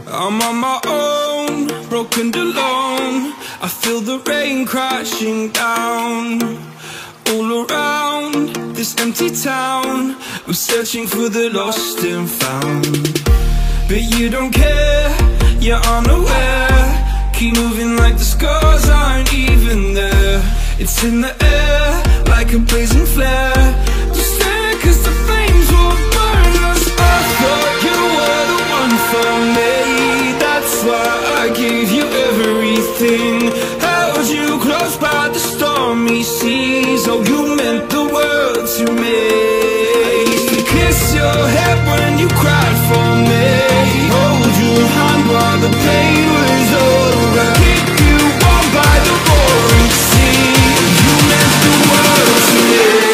I'm on my own, broken and alone. I feel the rain crashing down all around this empty town. I'm searching for the lost and found, but you don't care, you're unaware. Keep moving like the scars aren't even there. It's in the air like a blazing flare. Just stare cause the flames will burn us. I thought you were the one for me, that's why I gave you everything. Held you close by the stormy seas. Oh, you meant the world to me. I used to kiss your head when you cried for me, hold your hand while the pain was over, keep you warm by the roaring sea. You meant the world to me.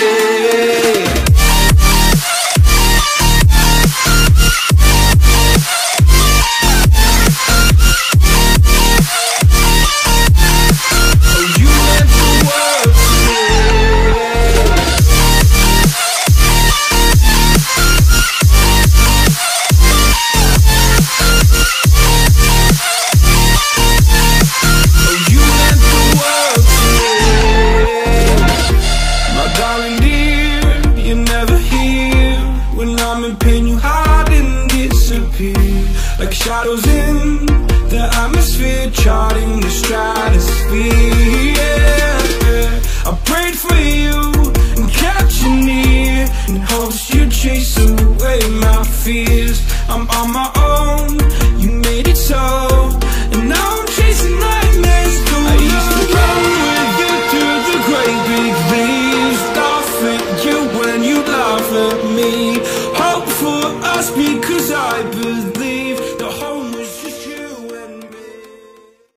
Like shadows in the atmosphere, charting the stratosphere, yeah. I prayed for you and kept you near in hopes you'd chase away my fears. I'm on my